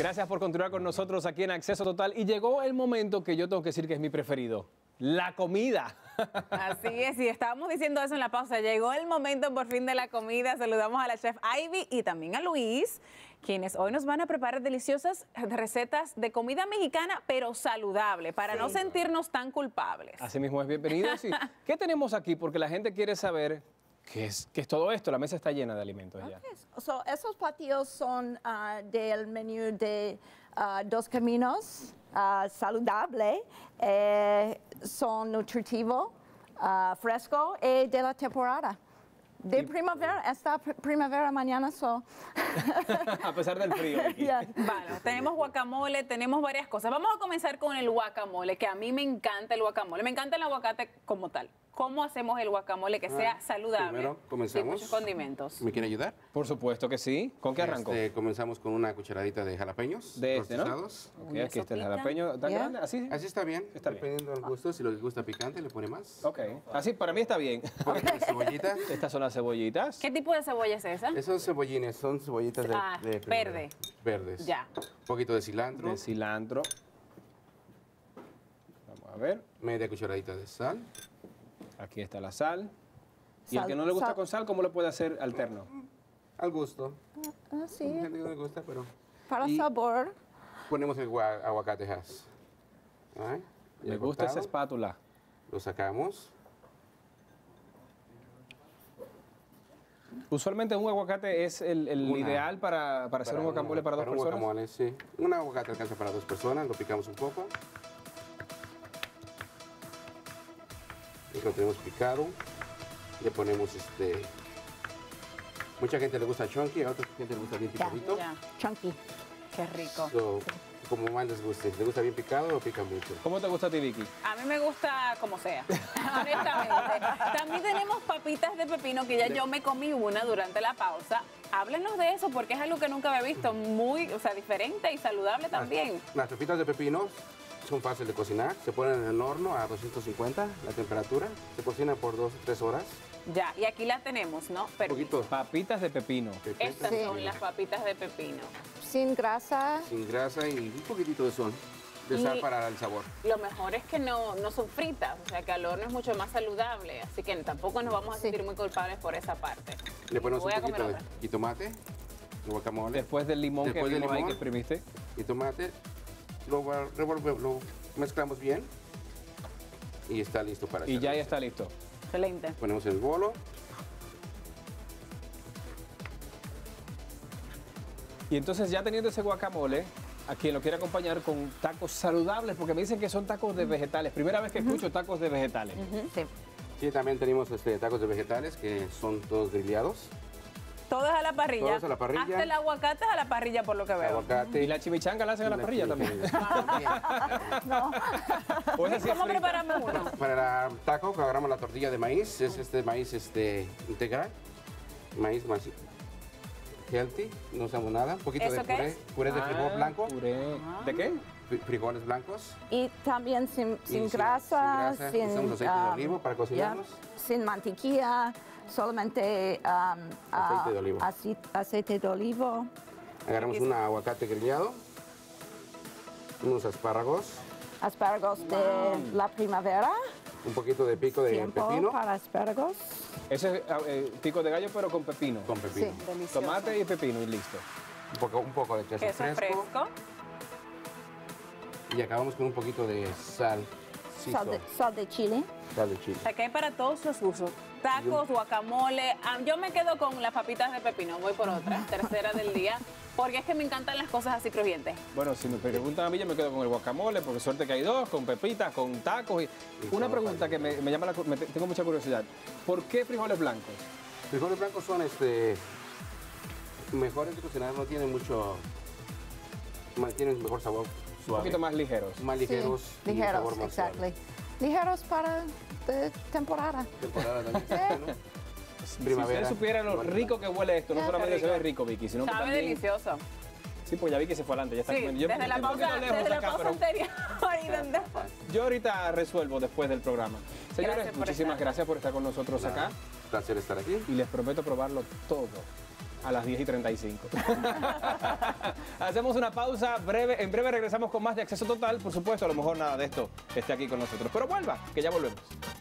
Gracias por continuar con nosotros aquí en Acceso Total. Y llegó el momento que yo tengo que decir que es mi preferido. La comida. Así es, y estábamos diciendo eso en la pausa. Llegó el momento por fin de la comida. Saludamos a la chef Ivy y también a Luis, quienes hoy nos van a preparar deliciosas recetas de comida mexicana, pero saludable, para no sentirnos tan culpables. Así mismo es, bienvenidos. ¿Qué tenemos aquí? Porque la gente quiere saber qué es todo esto. La mesa está llena de alimentos ya. Esos platillos son del menú de Dos Caminos, saludable, son nutritivos, fresco y de la temporada. De primavera, esta primavera mañana. A pesar del frío. Bueno, tenemos guacamole, tenemos varias cosas. Vamos a comenzar con el guacamole, que a mí me encanta el guacamole. Me encanta el aguacate como tal. ¿Cómo hacemos el guacamole que sea saludable? Primero comenzamos. Y muchos condimentos. ¿Me quiere ayudar? Por supuesto que sí. ¿Con qué arranco? Comenzamos con una cucharadita de jalapeños. De este, ¿no? rostizados. Ok, aquí está el jalapeño. ¿Tan grande? ¿Así? Así está bien. Está bien. Dependiendo del gusto, si lo que gusta picante, le pone más. Ok. Así, para mí está bien. Un poquito de cebollita. Estas son las cebollitas. ¿Qué tipo de cebolla es esa? Esos cebollines son cebollitas de verde. Verdes. Ya. Un poquito de cilantro. De cilantro. Vamos a ver. Media cucharadita de sal. Aquí está la sal. Y el que no le gusta con sal, ¿cómo le puede hacer alterno? Al gusto. Sí, Hay gente que no le gusta, pero... para Y sabor. ponemos el aguacate Hass. Me gusta esa espátula. Lo sacamos. Usualmente un aguacate es el ideal para hacer un guacamole para dos personas. Un guacamole, sí. Un aguacate alcanza para 2 personas, lo picamos un poco. Y lo tenemos picado. Le ponemos mucha gente le gusta chunky, a otra gente le gusta bien picadito. Ya. Chunky. Qué rico. Como más les guste. ¿Le gusta bien picado o pica mucho? ¿Cómo te gusta a ti, Vicky? A mí me gusta como sea, honestamente. También tenemos papitas de pepino, que ya yo me comí una durante la pausa. Háblenos de eso, porque es algo que nunca había visto, muy, diferente y saludable también. Las papitas de pepino son fáciles de cocinar. Se ponen en el horno a 250, la temperatura. Se cocinan por 2 o 3 horas. Ya, y aquí las tenemos, ¿no? Un poquito. Papitas de pepino. Estas son las papitas de pepino. Sin grasa. Sin grasa y un poquitito de sal para el sabor. Lo mejor es que no son fritas, o sea que al horno es mucho más saludable, así que tampoco nos vamos a sentir muy culpables por esa parte. Le ponemos un Voy a comer poquito de otra. jitomate, guacamole. Después del limón que vimos ahí que exprimiste. Jitomate, lo mezclamos bien y está listo para Y ya está listo. Excelente. Ponemos el bolo. Y entonces ya teniendo ese guacamole, a quien lo quiere acompañar con tacos saludables, porque me dicen que son tacos de vegetales. Primera vez que escucho tacos de vegetales. Sí. Sí, también tenemos tacos de vegetales que son todos grillados. Todos a la parrilla. Todos a la parrilla. Hasta el aguacate es a la parrilla, por lo que veo. Aguacate. ¿Y la chimichanga la hacen a la parrilla también? No. ¿O es así ¿Cómo frita? preparamos uno? Para el taco agarramos la tortilla de maíz, es maíz integral, maíz más healthy, no usamos nada, un poquito de ¿Eso qué es? puré de frijol blanco, Puré. ¿De qué? frijoles blancos, Y también sin Y grasa, sin, usamos aceite de olivo para cocinarlos. sin mantequilla, solamente Aceite de olivo. aceite de olivo. Agarramos un aguacate grillado, unos espárragos, De la primavera. un poquito de pico de Tiempo pepino para espárragos. Ese es pico de gallo, pero con pepino. con pepino, Sí. Delicioso. Tomate y pepino y listo. un poco de queso, Queso fresco. y acabamos con un poquito de sal, Sal de chile. sal de chile. O sea que hay para todos los gustos. Tacos, guacamole. Yo me quedo con las papitas de pepino, voy por otra, tercera del día, porque es que me encantan las cosas así crujientes. Bueno, si me preguntan a mí, yo me quedo con el guacamole, porque suerte que hay dos, con pepitas, con tacos. Una pregunta que me llama tengo mucha curiosidad. ¿Por qué frijoles blancos? Frijoles blancos son mejores de cocinar, no tienen mucho, tienen mejor sabor, Un suave, poquito más ligeros. más ligeros, Sí, y ligeros, sabor más suave. exactly. Ligeros para de temporada. Temporada también, ¿no? Si Primavera. usted supiera lo rico que huele esto, no Ya, solamente qué se ve rico. rico, Vicky, sino que Sabe también... delicioso. Sí, pues ya vi que se fue adelante, ya está Sí, comiendo. Yo desde la estoy un poquito pausa, lejos desde la acá, pausa pero anterior. Y donde fue. yo ahorita resuelvo después del programa. Señores, Gracias por muchísimas estar. gracias por estar con nosotros acá Placer estar aquí. y les prometo probarlo todo. a las 10:35. Hacemos una pausa breve. En breve regresamos con más de Acceso Total. Por supuesto, a lo mejor nada de esto esté aquí con nosotros. Pero vuelva, que ya volvemos.